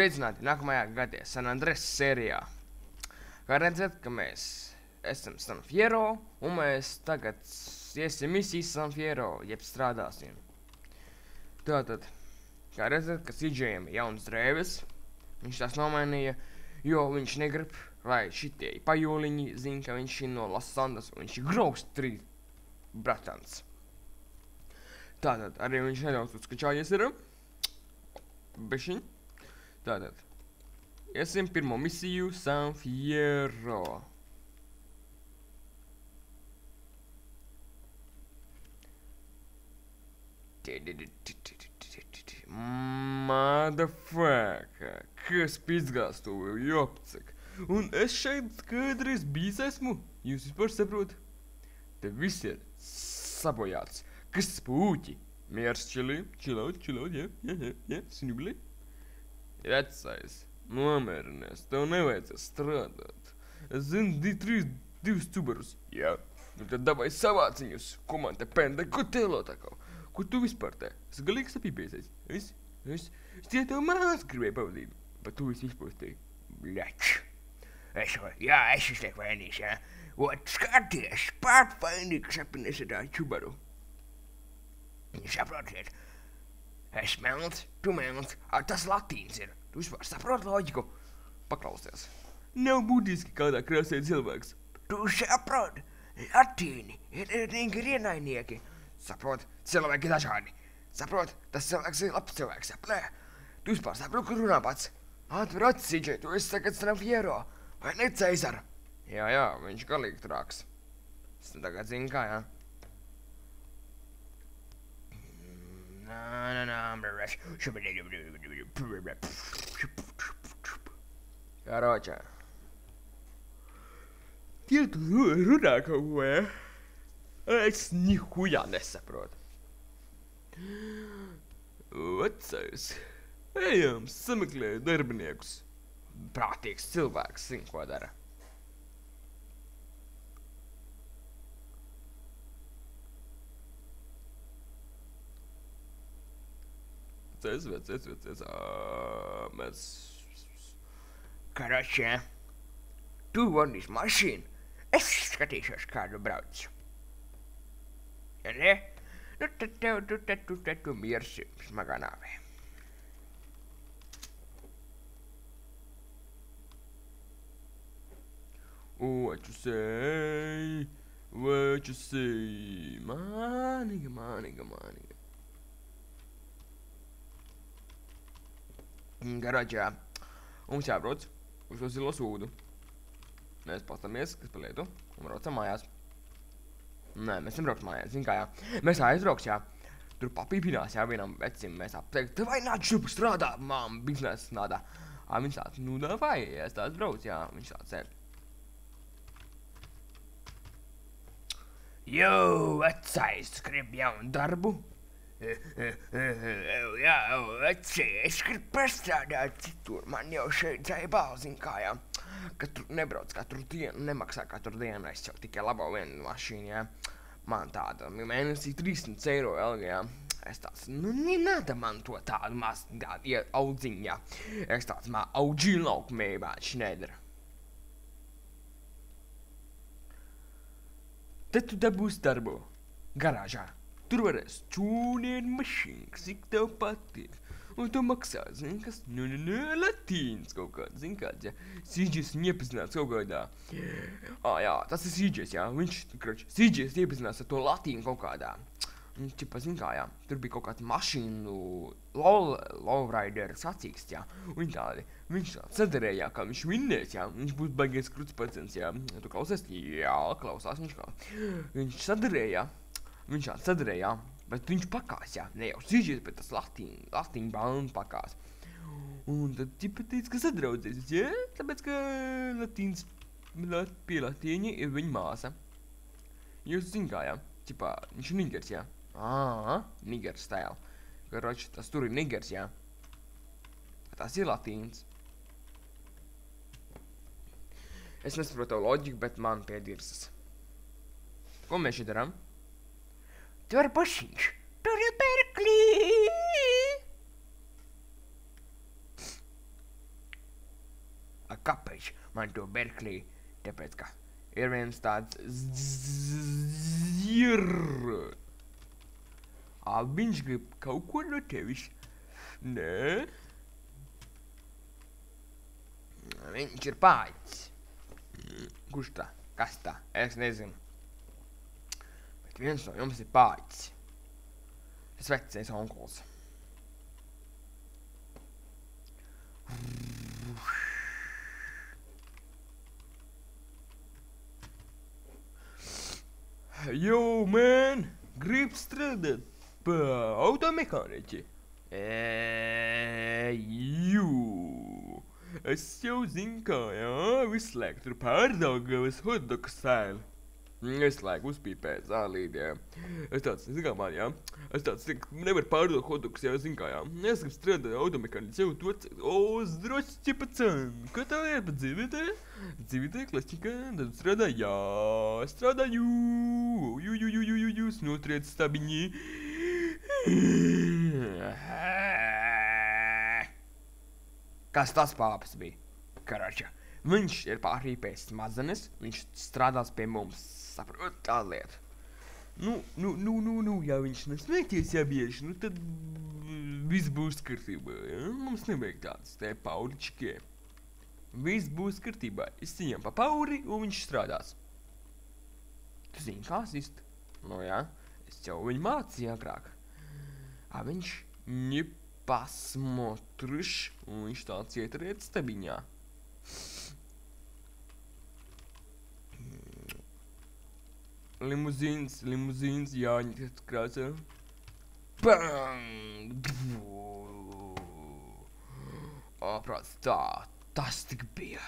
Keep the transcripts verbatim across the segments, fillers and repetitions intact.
Sveicināti nākamajā gadā San Andres sērijā. Kā redzat, ka mēs esam San Fierro, un mēs tagad iesim misijas San Fierro, jeb strādāsim. Tātad, kā redzat, ka C J-am ir jauns drēbes, viņš tās nomainīja, jo viņš negrib, lai šitie pajoliņi zina, ka viņš ir no Las Sandas, un viņš ir Grove Street bratans. Tātad, arī viņš nedaudz uzskačājies ir. Bešiņ. Tātad, iesim pirmo misiju San Fierro. Motherfucker, kas pizgās to vēl jopcek. Un es šeit kādreiz bijis esmu, jūs vispār saprot? Te viss ir sabojāts. Kas spūķi? Miers čili, čilaut, čilaut, jā, jā, jā, jā, snubli. Vecais, nomierinies, tev nevajadzēs strādāt. Es zinu, di, trīs, divus cubarus. Jā, nu tad davai savāciņus, ko man te penda, ko tēlo takau? Ko tu vispār te? Es galīgi sapīpiesies. Es, es, es tie tev mās gribēju pavadīt, bet tu visu izpostīji. Bļač. Es, jā, es izliek vainīgs, jā. Ot, skaties, pārt vainīgi sapinies ar tā čubaru. Saprotiet, es melns, tu melns, tas latīns ir. Tu vispār saprot loģiku? Paklausies. Nav būtiski kādā krāsē cilvēks. Tu saprot, latīni ir nīgi ienainieki. Saprot, cilvēki dažādi. Saprot, tas cilvēks ir labs cilvēks, nē. Tu vispār saprot, kur runā pats. Atver acis, C J, tu esi tagad San Fierro, vai ne Ceizara? Jā, jā, viņš galīgi trāks. Es tagad zinu kā, jā. Na, na, na, Karočā. Tie tu runā kaut ko, ja? Es nihuja nesaprotu. Vecais. Ejam, sameklēju darbiniekus. Prātīgs cilvēks zin, ko dara. Vecais, vecais, vecais, ā, mēs... Karočē, tu vadīs mašīnu, es skatīšos kādu braucu. Ja ne? Nu tad tev, tu tad, tu tad, tu mirsi smagā nāvē. What you say? What you say? Māniga, māniga, māniga. Garāģā. Mums jābrauc uz to zilo sūdu. Mēs pastamies, kas pa lietu, un braucam mājās. Nē, mēs nebrauc mājās, zin kā jā. Mēs aizbrauks, jā. Tur papīpinās, jā, vienam vecim. Mēs apteikt, tev vai nāc šupu strādā, mām, biznesa nādā. Ā, viņš tāds, nu davai, es tāds brauc, jā. Viņš tāds ir. Jo, vecais, grib jaunu darbu? Jā, veci, es gribu pastrādāt citur, man jau šeit zaibāl, zin kā, jā. Katru nebrauc katru dienu, nemaksā katru dienu, es jau tikai labo vienu mašīnu, jā. Man tāda mēnesī trīsdesmit eiro alga, jā. Es tāds, nu, nenāda man to tādu maz, tādu audziņu, jā. Es tāds, man audžīnu laukumībā, viņš nedara. Tad tu dabūsi darbu garāžā. Tur varēs čūnien mašīnas, cik tev patīk. Un tu maksā, zin, kas? Nu, nu, nu, latīns kaut kāds, zin kāds, jā. C Js viņu iepazinās kaut kādā. Ā, jā, tas ir C Js, jā. Viņš, kroči, C Js iepazinās ar to latīnu kaut kādā. Un, čipa, zin kā, jā. Tur bija kaut kāds mašīnu low, lowrider sacīksts, jā. Un tādi, viņš tā sadarēja, kā viņš vinnēs, jā. Viņš būs baigies kruts pacens, jā. Tu klausies? Jā, klausās viņš kā. Viņš sadarēja. Viņš tā sadarēja, bet viņš pakās, jā, ne jau sižies, bet tas latīņ, latīņ bānu pakās. Un tad ķipa teica, ka sadraudzēsies, jā, tāpēc, ka latīns, pie latīņa ir viņa māsa. Jūs zin kā, jā, ķipa, viņš ir nigers, jā. Ā, nigers stēl. Karoči, tas tur ir nigers, jā. Tas ir latīns. Es nesaprotu loģiku, bet man piedirsas. Ko mēs šeit darām? Tur bušiņš, tur ir Berklī! viņš man to Berkeley, tāpēc, ka ir viens tāds zir. Ā, viņš grib kaut ko no tevis. Nē? Viņš ir pāķis. Kurš tā? Kas tā? Es nezinu. Bet viens no jums ir pāķis. Tas vecais onkuls. Yo, man! Grib strādāt pa automehāniķi? Eee, jū! Es jau zinu, kā, jā, visu laiku tur pārdaugavas hotdogu sēli. Es laiku uzpīpēju zālīdi, jā. Es tāds, zinu kā man, jā. Es tāds, nevar pārdot hotdogus, jā, zinu kā, jā. Es gribu strādāt automehāniķi, jau to c... O, zdrastie, pacan! Kā tā ir pa dzīvītē? Dzīvītē, klasika, tad strādā, jā, strādāju! Jū, jū, jū, jū, jū, jūs notriec stabiņi. Kas tas pāpas bija? Karača. Viņš ir pārrīpējis smadzenes, viņš strādās pie mums, saprot, tā lieta. Nu, nu, nu, nu, nu, ja viņš nesmēķies jābieži, nu tad viss būs kārtībā, ja? Mums nevajag tāds te pauričikie. Viss būs kārtībā. Es viņam pa pauri, un viņš strādās. Tu zini, kā sist? Nu, jā, es jau viņu mācīju agrāk. A viņš nepasmotriš, un viņš tāds ietriec stabiņā. Limuzīns, limuzīns, Jāņa krāsā. Bang! Āprāts, tā, tas tik bija.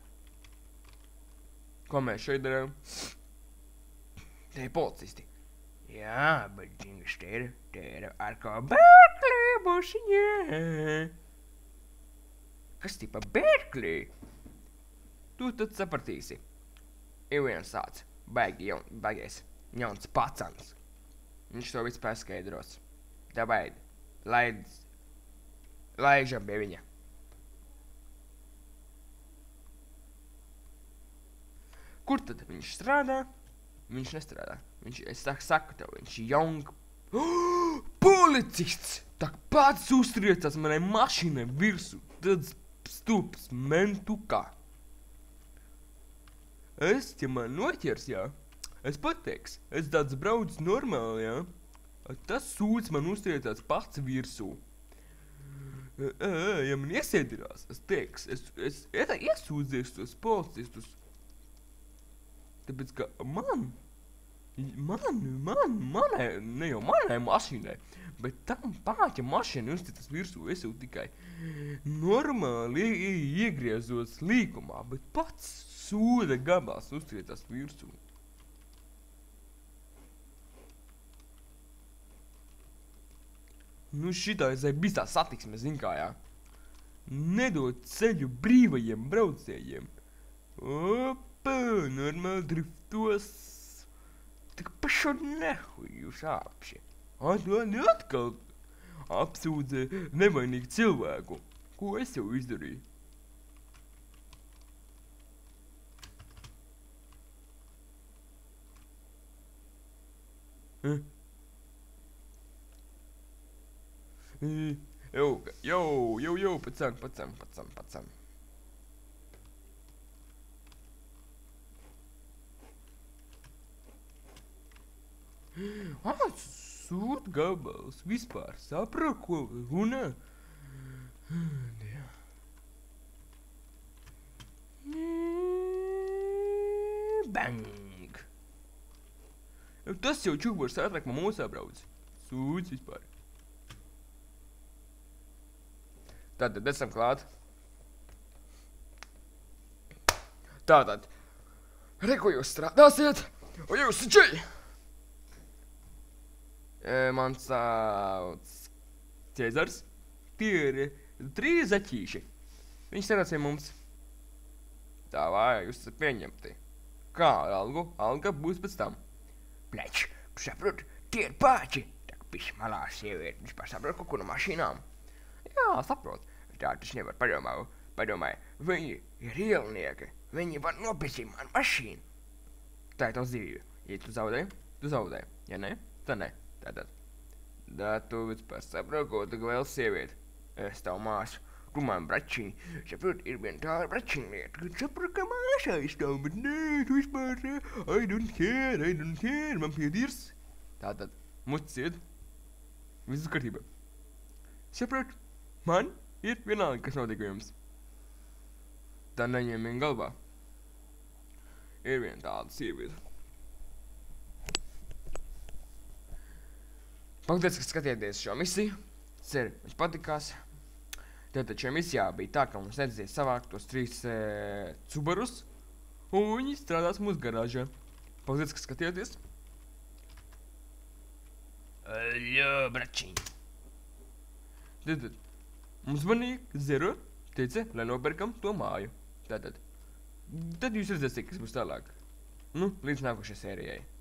Ko mēs šeit darām? Te ir policisti. Jā, bet džingas te ir, te ir ar kā Berkeley bušiņē. Kas tī pa Berkeley? Tu tad sapratīsi. Ir viens tāds. Baigi jaun, baigais, jauns pacans. Viņš to visu paskaidros. Tāpēc, laidz, laižam pie viņa. Kur tad viņš strādā? Viņš nestrādā. Viņš, es saku, saku tev, viņš ir jaung... Oh, policists! Tak pats uztriecās manai mašīnai virsū. Tad stups mentukā. Es, ja man noķers, jā, es pateiks, es tāds brauc normāli, jā, tas sūds man uztriecās pats virsū. Ja man iesēdirās, es teiks, es, es, es iesūdzies tos policistus. Tāpēc, ka man, man, man, manai, ne jau manai mašīnai, bet tam pāķa mašīna uztriecās virsū, es jau tikai normāli iegriezos līkumā, bet pats sūda gabals uztriecās virsū. Nu šitā es visā satiksme, zin kā, jā. Nedod ceļu brīvajiem braucējiem. Opa, normāli driftos. Tik pašu nehuj jūs apši. Atvēl atkal apsūdze nevainīgu cilvēku. Ko es jau izdarīju? Hm? Jau, jau, jau, jau, pacan, pacan, pacan, pacan. Ah, sūt gabals, vispār saprot, ko runā? Bang! Tas jau čūbors ātrāk man mūs abrauc. Sūds vispār. Tātad esam klāt. Tātad. Re, ko jūs strādāsiet? Un jūs čiļ! E, man sauc Cezars. Tie ir trīs zaķīši. Viņi strādās pie mums. Tā vai, jūs esat pieņemti. Kā algu? Alga būs pēc tam. Pleč, tu saprot, tie ir pāči. Tā kā piši malā sievieti, viņš pār saprot kaut ko no mašīnām. Jā, saprot. Tā tas nevar padomāt padomāju, viņi ir ielnieki, viņi var nopirkt manu mašīnu. Tā ir tavs dzīvība. Ja tu zaudē, tu zaudē. Ja ne, tad ne. Tātad. Da tu vispār saproti, ko tu vēl sievieti. Es tavu māsu. Tu man bračiņi. Saprot, ir viena tāda bračiņa lieta. Kad saprot, ka māsā es tavu, bet nē, tu vispār, I don't care, I don't care, man piedirs. Tātad, mutis iet. Viss kārtībā. Saprot, man ir vienalga, kas notiek jums. Tā neņem vien galvā. Ir viena tāda sieviete. Paldies, ka skatījāties šo misiju. Ceru, jums patikās. Tātad šajā misijā bija tā, ka mums nedzēs savākt tos trīs e, cubarus, un viņi strādās mūsu garāžā. Paldies, ka skatījāties. Aļo, bračiņ. Tātad, mums zvanīja Zero, teica, lai nopērkam to māju. Tātad, tad jūs redzēsiet, kas būs tālāk. Nu, līdz nākošajai sērijai.